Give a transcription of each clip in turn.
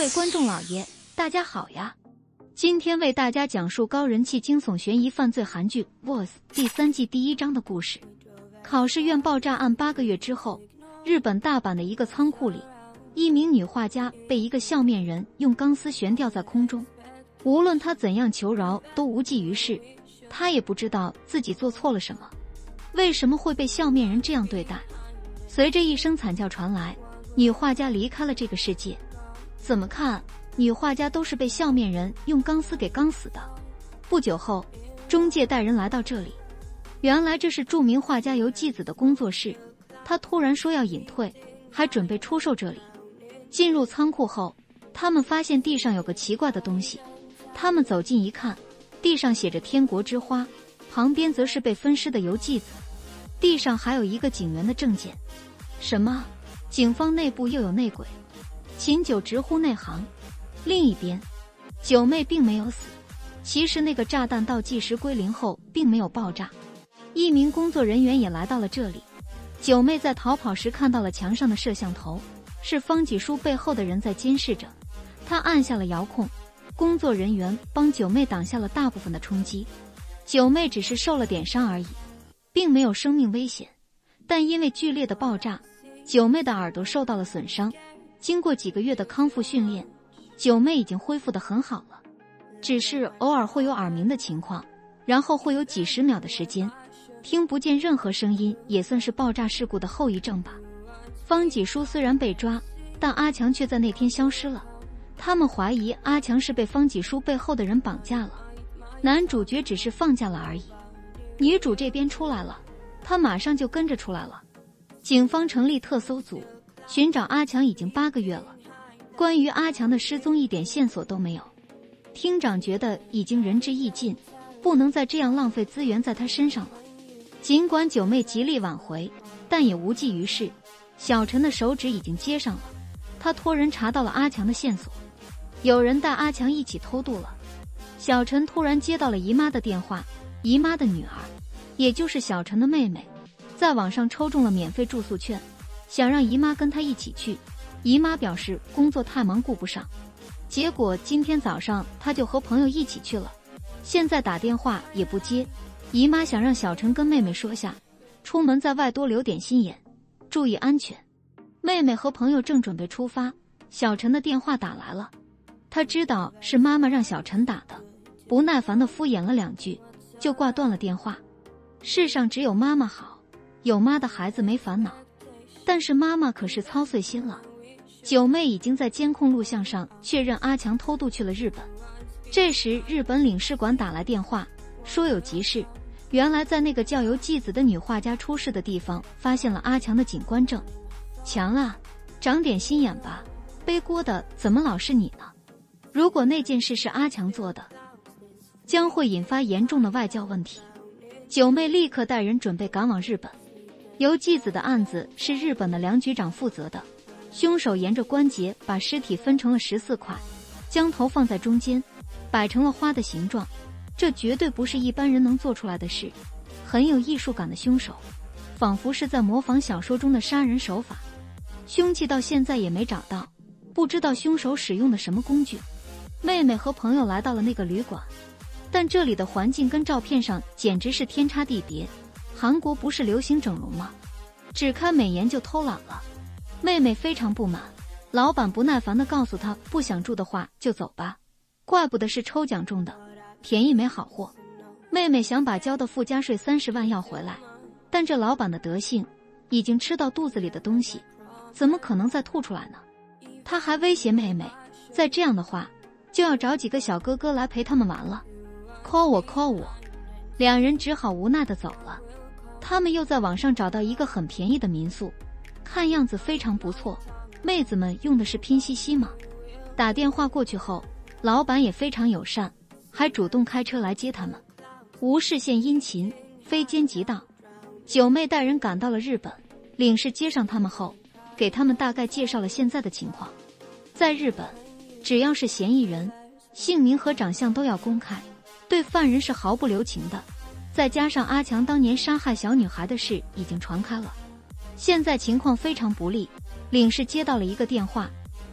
位观众老爷，大家好呀！今天为大家讲述高人气惊悚悬疑犯罪韩剧《Boss》第3季第1章的故事。考试院爆炸案8个月之后，日本大阪的一个仓库里，一名女画家被一个笑面人用钢丝悬吊在空中，无论她怎样求饶都无济于事。她也不知道自己做错了什么，为什么会被笑面人这样对待？随着一声惨叫传来，女画家离开了这个世界。怎么看，女画家都是被笑面人用钢丝给钢死的。不久后，中介带人来到这里，原来这是著名画家游纪子的工作室。他突然说要隐退，还准备出售这里。进入仓库后，他们发现地上有个奇怪的东西。他们走近一看，地上写着天国之花，旁边则是被分尸的游纪子，地上还有一个警员的证件。什么？警方内部又有内鬼？秦九直呼内行。另一边，九妹并没有死。其实那个炸弹倒计时归零后并没有爆炸。一名工作人员也来到了这里。九妹在逃跑时看到了墙上的摄像头，是方几书背后的人在监视着。他按下了遥控，工作人员帮九妹挡下了大部分的冲击。九妹只是受了点伤而已，并没有生命危险。但因为剧烈的爆炸，九妹的耳朵受到了损伤。经过几个月的康复训练，九妹已经恢复得很好了，只是偶尔会有耳鸣的情况，然后会有几十秒的时间听不见任何声音，也算是爆炸事故的后遗症吧。方几书虽然被抓，但阿强却在那天消失了。他们怀疑阿强是被方几书背后的人绑架了，男主角只是放假了而已。女主这边出来了，她马上就跟着出来了。警方成立特搜组，寻找阿强已经8个月了，关于阿强的失踪一点线索都没有。厅长觉得已经仁至义尽，不能再这样浪费资源在他身上了。尽管九妹极力挽回，但也无济于事。小陈的手指已经接上了，他托人查到了阿强的线索，有人带阿强一起偷渡了。小陈突然接到了姨妈的电话，姨妈的女儿，也就是小陈的妹妹，在网上抽中了免费住宿券，想让姨妈跟她一起去。姨妈表示工作太忙顾不上，结果今天早上她就和朋友一起去了，现在打电话也不接。姨妈想让小陈跟妹妹说下，出门在外多留点心眼，注意安全。妹妹和朋友正准备出发，小陈的电话打来了，他知道是妈妈让小陈打的，不耐烦地敷衍了2句，就挂断了电话。世上只有妈妈好，有妈的孩子没烦恼，但是妈妈可是操碎心了。九妹已经在监控录像上确认阿强偷渡去了日本。这时日本领事馆打来电话，说有急事。原来在那个叫游纪子的女画家出事的地方发现了阿强的警官证。强啊，长点心眼吧，背锅的怎么老是你呢？如果那件事是阿强做的，将会引发严重的外交问题。九妹立刻带人准备赶往日本。游纪子的案子是日本的梁局长负责的，凶手沿着关节把尸体分成了14块，将头放在中间，摆成了花的形状。这绝对不是一般人能做出来的事，很有艺术感的凶手，仿佛是在模仿小说中的杀人手法。凶器到现在也没找到，不知道凶手使用的什么工具。妹妹和朋友来到了那个旅馆，但这里的环境跟照片上简直是天差地别。韩国不是流行整容吗？只看美颜就偷懒了。妹妹非常不满，老板不耐烦地告诉她，不想住的话就走吧。怪不得是抽奖中的，便宜没好货。妹妹想把交的附加税30万要回来，但这老板的德性，已经吃到肚子里的东西，怎么可能再吐出来呢？他还威胁妹妹，再这样的话，就要找几个小哥哥来陪他们玩了。call 我 call 我，两人只好无奈地走了。他们又在网上找到一个很便宜的民宿，看样子非常不错，妹子们用的是拼夕夕嘛。打电话过去后，老板也非常友善，还主动开车来接他们。无事献殷勤，非奸即盗。九妹带人赶到了日本，领事接上他们后，给他们大概介绍了现在的情况。在日本，只要是嫌疑人，姓名和长相都要公开，对犯人是毫不留情的。再加上阿强当年杀害小女孩的事已经传开了，现在情况非常不利。领事接到了一个电话，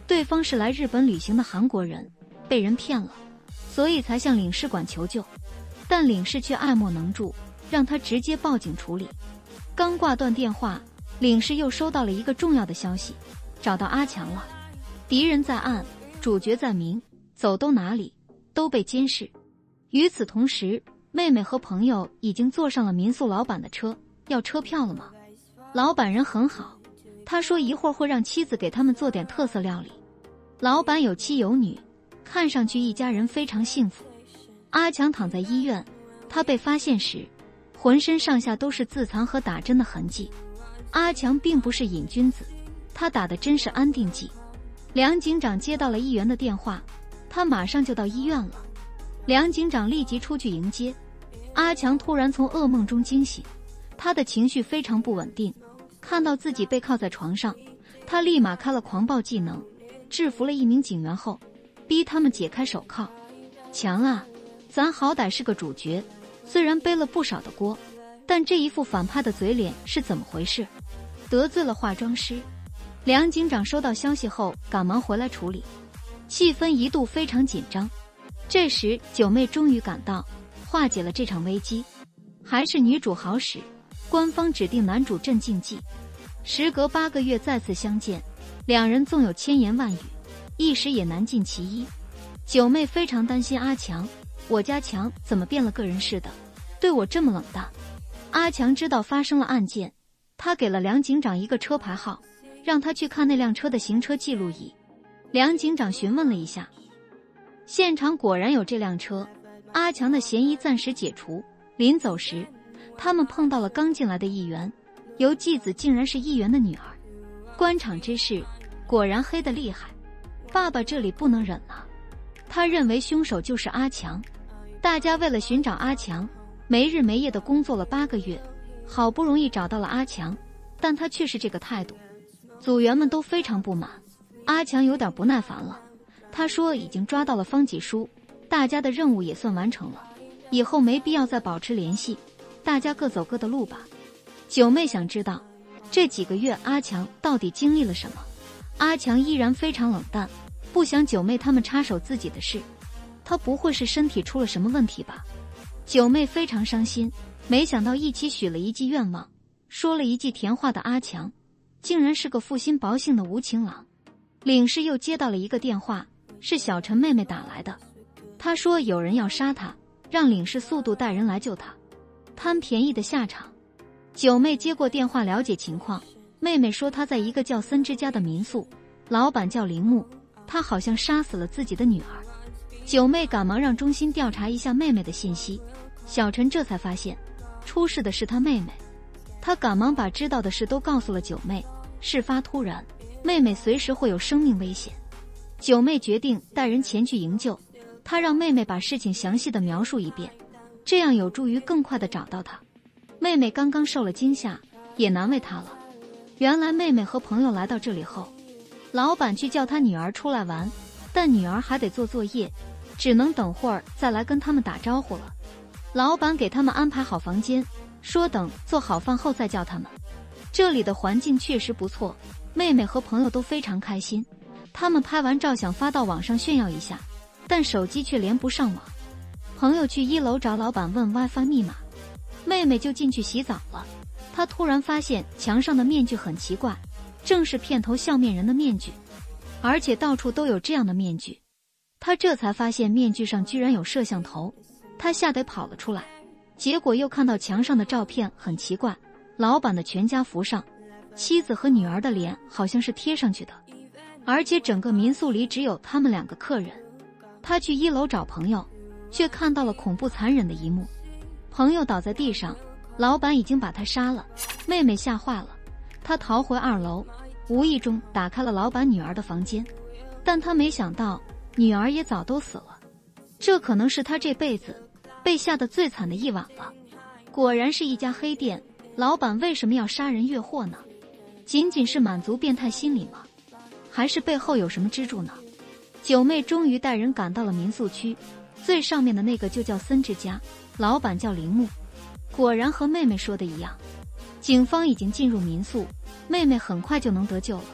对方是来日本旅行的韩国人，被人骗了，所以才向领事馆求救，但领事却爱莫能助，让他直接报警处理。刚挂断电话，领事又收到了一个重要的消息，找到阿强了。敌人在暗，主角在明，走都哪里都被监视。与此同时，妹妹和朋友已经坐上了民宿老板的车，要车票了吗？老板人很好，他说一会儿会让妻子给他们做点特色料理。老板有妻有女，看上去一家人非常幸福。阿强躺在医院，他被发现时，浑身上下都是自残和打针的痕迹。阿强并不是瘾君子，他打的针是安定剂。梁警长接到了议员的电话，他马上就到医院了。梁警长立即出去迎接。阿强突然从噩梦中惊醒，他的情绪非常不稳定，看到自己被铐在床上，他立马开了狂暴技能，制服了一名警员后，逼他们解开手铐。强啊，咱好歹是个主角，虽然背了不少的锅，但这一副反派的嘴脸是怎么回事？得罪了化妆师。梁警长收到消息后赶忙回来处理，气氛一度非常紧张。这时九妹终于赶到，化解了这场危机。还是女主好使，官方指定男主镇静剂。时隔8个月再次相见，两人纵有千言万语，一时也难尽其意。九妹非常担心阿强，我家强怎么变了个人似的，对我这么冷淡。阿强知道发生了案件，他给了梁警长一个车牌号，让他去看那辆车的行车记录仪。梁警长询问了一下，现场果然有这辆车，阿强的嫌疑暂时解除。临走时，他们碰到了刚进来的议员，由继子竟然是议员的女儿。官场之事果然黑得厉害，爸爸这里不能忍了。他认为凶手就是阿强。大家为了寻找阿强，没日没夜地工作了8个月，好不容易找到了阿强，但他却是这个态度。组员们都非常不满，阿强有点不耐烦了。他说已经抓到了方几书，大家的任务也算完成了，以后没必要再保持联系，大家各走各的路吧。九妹想知道这几个月阿强到底经历了什么。阿强依然非常冷淡，不想九妹他们插手自己的事。他不会是身体出了什么问题吧？九妹非常伤心，没想到一起许了一记愿望，说了一句甜话的阿强竟然是个负心薄幸的无情郎。领事又接到了一个电话，是小陈妹妹打来的。她说有人要杀她，让领事速度带人来救她。贪便宜的下场。九妹接过电话了解情况，妹妹说她在一个叫森之家的民宿，老板叫铃木，他好像杀死了自己的女儿。九妹赶忙让中心调查一下妹妹的信息，小陈这才发现出事的是他妹妹。他赶忙把知道的事都告诉了九妹。事发突然，妹妹随时会有生命危险。九妹决定带人前去营救，她让妹妹把事情详细的描述一遍，这样有助于更快的找到她。妹妹刚刚受了惊吓，也难为她了。原来妹妹和朋友来到这里后，老板去叫她女儿出来玩，但女儿还得做作业，只能等会儿再来跟他们打招呼了。老板给他们安排好房间，说等做好饭后再叫他们。这里的环境确实不错，妹妹和朋友都非常开心。他们拍完照想发到网上炫耀一下，但手机却连不上网。朋友去1楼找老板问 WiFi 密码，妹妹就进去洗澡了。她突然发现墙上的面具很奇怪，正是片头笑面人的面具，而且到处都有这样的面具。她这才发现面具上居然有摄像头，她吓得跑了出来。结果又看到墙上的照片很奇怪，老板的全家福上，妻子和女儿的脸好像是贴上去的，而且整个民宿里只有他们2个客人。他去1楼找朋友，却看到了恐怖残忍的一幕。朋友倒在地上，老板已经把他杀了。妹妹吓坏了，她逃回2楼，无意中打开了老板女儿的房间，但她没想到女儿也早都死了。这可能是她这辈子被吓得最惨的一晚了。果然是一家黑店，老板为什么要杀人越货呢？仅仅是满足变态心理吗？还是背后有什么支柱呢？九妹终于带人赶到了民宿区，最上面的那个就叫森之家，老板叫铃木。果然和妹妹说的一样，警方已经进入民宿，妹妹很快就能得救了。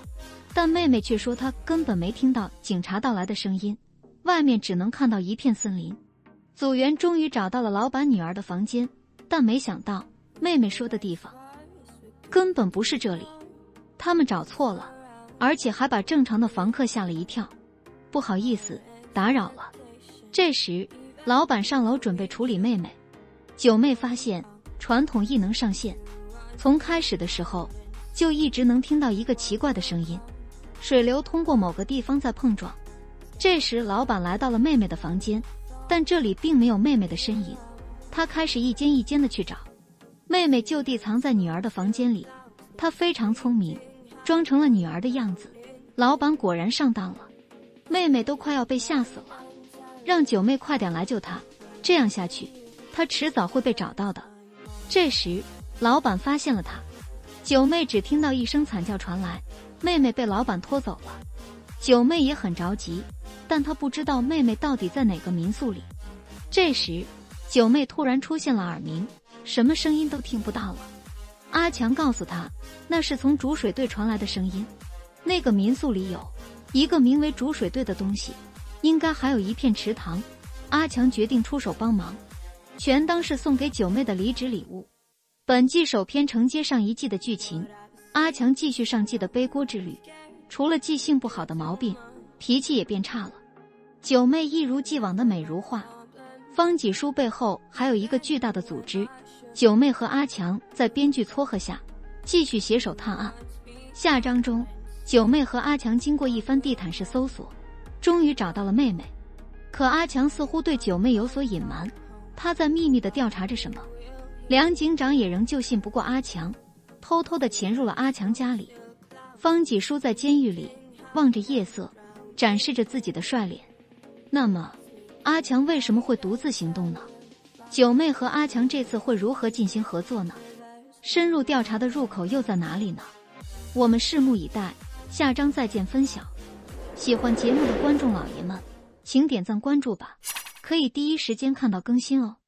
但妹妹却说她根本没听到警察到来的声音，外面只能看到一片森林。组员终于找到了老板女儿的房间，但没想到妹妹说的地方根本不是这里，他们找错了，而且还把正常的房客吓了一跳。不好意思，打扰了。这时，老板上楼准备处理妹妹。九妹发现传统异能上线，从开始的时候就一直能听到一个奇怪的声音，水流通过某个地方在碰撞。这时，老板来到了妹妹的房间，但这里并没有妹妹的身影。他开始一间一间的去找，妹妹就地藏在女儿的房间里。她非常聪明，装成了女儿的样子。老板果然上当了，妹妹都快要被吓死了，让九妹快点来救她，这样下去她迟早会被找到的。这时老板发现了她，九妹只听到一声惨叫传来，妹妹被老板拖走了。九妹也很着急，但她不知道妹妹到底在哪个民宿里。这时九妹突然出现了耳鸣，什么声音都听不到了。阿强告诉她，那是从煮水队传来的声音，那个民宿里有一个名为煮水队的东西，应该还有一片池塘。阿强决定出手帮忙，全当是送给九妹的离职礼物。本季首篇承接上一季的剧情，阿强继续上季的背锅之旅，除了记性不好的毛病，脾气也变差了。九妹一如既往的美如画。方几书背后还有一个巨大的组织，九妹和阿强在编剧撮合下继续携手探案。下章中，九妹和阿强经过一番地毯式搜索，终于找到了妹妹。可阿强似乎对九妹有所隐瞒，他在秘密地调查着什么。梁警长也仍旧信不过阿强，偷偷地潜入了阿强家里。方几书在监狱里望着夜色，展示着自己的帅脸。那么阿强为什么会独自行动呢？九妹和阿强这次会如何进行合作呢？深入调查的入口又在哪里呢？我们拭目以待，下章再见分晓。喜欢节目的观众老爷们，请点赞关注吧，可以第一时间看到更新哦。